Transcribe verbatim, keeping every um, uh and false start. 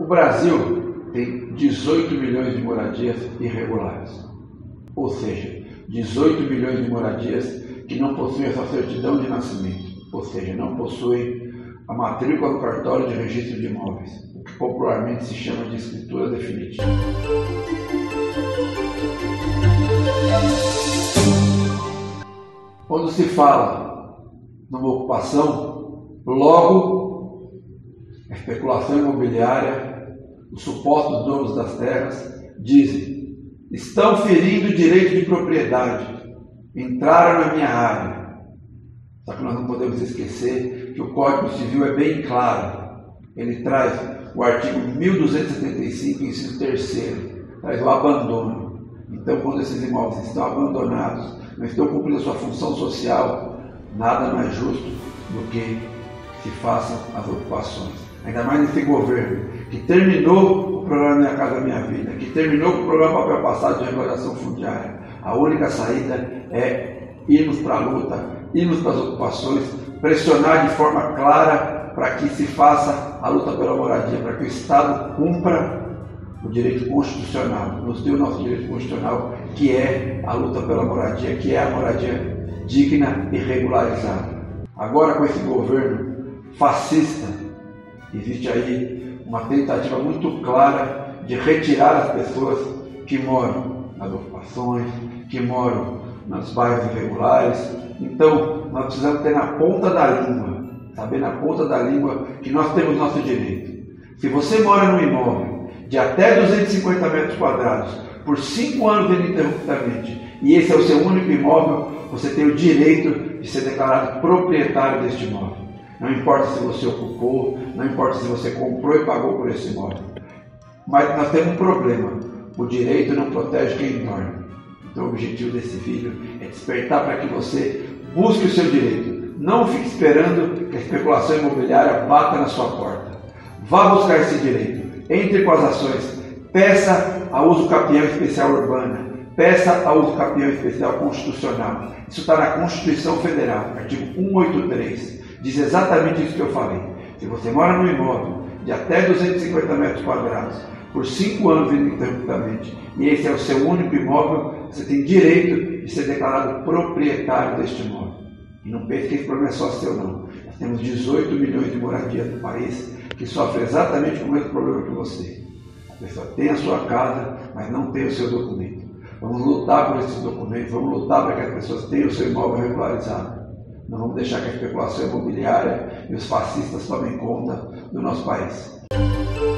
Brasil tem dezoito milhões de moradias irregulares, ou seja, dezoito milhões de moradias que não possuem essa certidão de nascimento, ou seja, não possuem a matrícula no cartório de registro de imóveis, o que popularmente se chama de escritura definitiva. Quando se fala numa ocupação, logo a especulação imobiliária, os supostos donos das terras dizem: estão ferindo o direito de propriedade, entraram na minha área. Só que nós não podemos esquecer que o Código Civil é bem claro. Ele traz o artigo mil duzentos e setenta e cinco, inciso terceiro, traz o abandono. Então, quando esses imóveis estão abandonados, não estão cumprindo a sua função social, nada mais justo do que se façam as ocupações. Ainda mais nesse governo, que terminou o programa Minha Casa Minha Vida, que terminou com o programa Papel Passado de Regulação Fundiária. A única saída é irmos para a luta, irmos para as ocupações, pressionar de forma clara para que se faça a luta pela moradia, para que o Estado cumpra o direito constitucional, nos dê o nosso direito constitucional, que é a luta pela moradia, que é a moradia digna e regularizada. Agora, com esse governo fascista, existe aí uma tentativa muito clara de retirar as pessoas que moram nas ocupações, que moram nos bairros irregulares. Então, nós precisamos ter na ponta da língua, saber na ponta da língua que nós temos nosso direito. Se você mora num imóvel de até duzentos e cinquenta metros quadrados, por cinco anos ininterruptamente, e esse é o seu único imóvel, você tem o direito de ser declarado proprietário deste imóvel. Não importa se você ocupou, não importa se você comprou e pagou por esse imóvel. Mas nós temos um problema: o direito não protege quem dorme. Então o objetivo desse vídeo é despertar para que você busque o seu direito. Não fique esperando que a especulação imobiliária bata na sua porta. Vá buscar esse direito. Entre com as ações. Peça a uso capião especial urbana. Peça a uso capião especial constitucional. Isso está na Constituição Federal, artigo cento e oitenta e três. Diz exatamente isso que eu falei. Se você mora num imóvel de até duzentos e cinquenta metros quadrados, por cinco anos ininterruptamente, e esse é o seu único imóvel, você tem direito de ser declarado proprietário deste imóvel. E não pense que esse problema é só seu, não. Nós temos dezoito milhões de moradias no país que sofrem exatamente com o mesmo problema que você. A pessoa tem a sua casa, mas não tem o seu documento. Vamos lutar por esses documentos, vamos lutar para que as pessoas tenham o seu imóvel regularizado. Não vamos deixar que a especulação imobiliária e os fascistas tomem conta do nosso país.